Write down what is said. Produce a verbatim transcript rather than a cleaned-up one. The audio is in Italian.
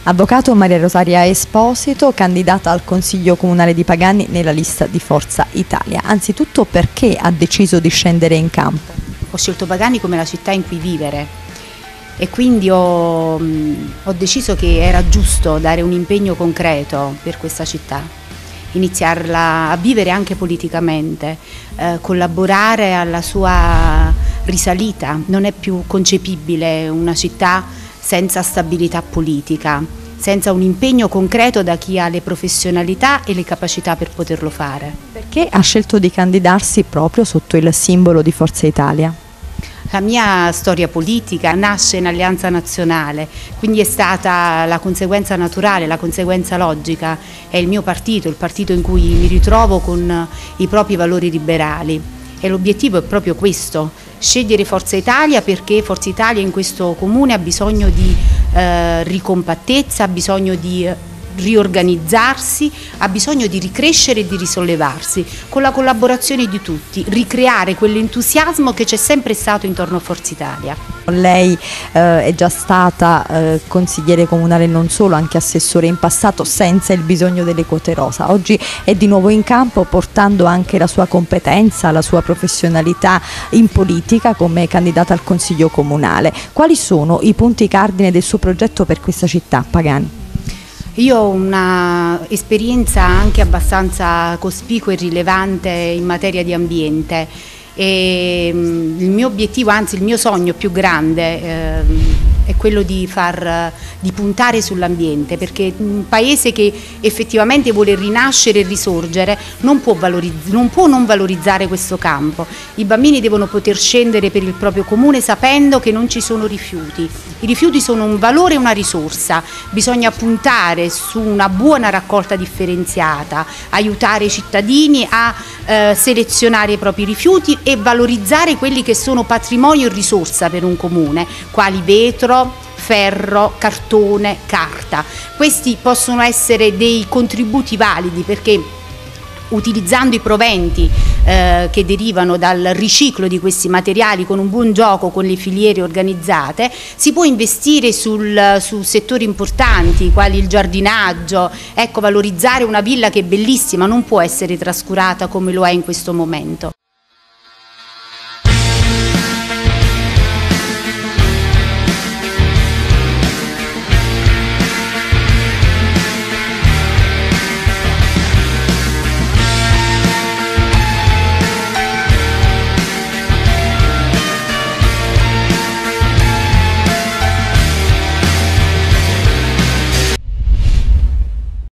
Avvocato Maria Rosaria Esposito, candidata al Consiglio Comunale di Pagani nella lista di Forza Italia. Anzitutto, perché ha deciso di scendere in campo? Ho scelto Pagani come la città in cui vivere e quindi ho, ho deciso che era giusto dare un impegno concreto per questa città, iniziarla a vivere anche politicamente, eh, collaborare alla sua risalita. Non è più concepibile una città senza stabilità politica, senza un impegno concreto da chi ha le professionalità e le capacità per poterlo fare. Perché ha scelto di candidarsi proprio sotto il simbolo di Forza Italia? La mia storia politica nasce in Alleanza Nazionale, quindi è stata la conseguenza naturale, la conseguenza logica. È il mio partito, il partito in cui mi ritrovo con i propri valori liberali. E l'obiettivo è proprio questo, scegliere Forza Italia, perché Forza Italia in questo comune ha bisogno di eh, ricompattezza, ha bisogno di eh, riorganizzarsi, ha bisogno di ricrescere e di risollevarsi, con la collaborazione di tutti, ricreare quell'entusiasmo che c'è sempre stato intorno a Forza Italia. Lei eh, è già stata eh, consigliere comunale, non solo, anche assessore in passato, senza il bisogno delle quote rosa. Oggi è di nuovo in campo, portando anche la sua competenza, la sua professionalità in politica come candidata al Consiglio Comunale. Quali sono i punti cardine del suo progetto per questa città, Pagani? Io ho un'esperienza anche abbastanza cospicua e rilevante in materia di ambiente e il mio obiettivo, anzi il mio sogno più grande eh, è quello di, far, di puntare sull'ambiente, perché un paese che effettivamente vuole rinascere e risorgere non può, non può non valorizzare questo campo. I bambini devono poter scendere per il proprio comune sapendo che non ci sono rifiuti. I rifiuti sono un valore e una risorsa, bisogna puntare su una buona raccolta differenziata, aiutare i cittadini a eh, selezionare i propri rifiuti e valorizzare quelli che sono patrimonio e risorsa per un comune, quali vetro, ferro, cartone, carta. Questi possono essere dei contributi validi, perché utilizzando i proventi eh, che derivano dal riciclo di questi materiali, con un buon gioco con le filiere organizzate, si può investire sul, su settori importanti quali il giardinaggio. Ecco, valorizzare una villa che è bellissima non può essere trascurata come lo è in questo momento.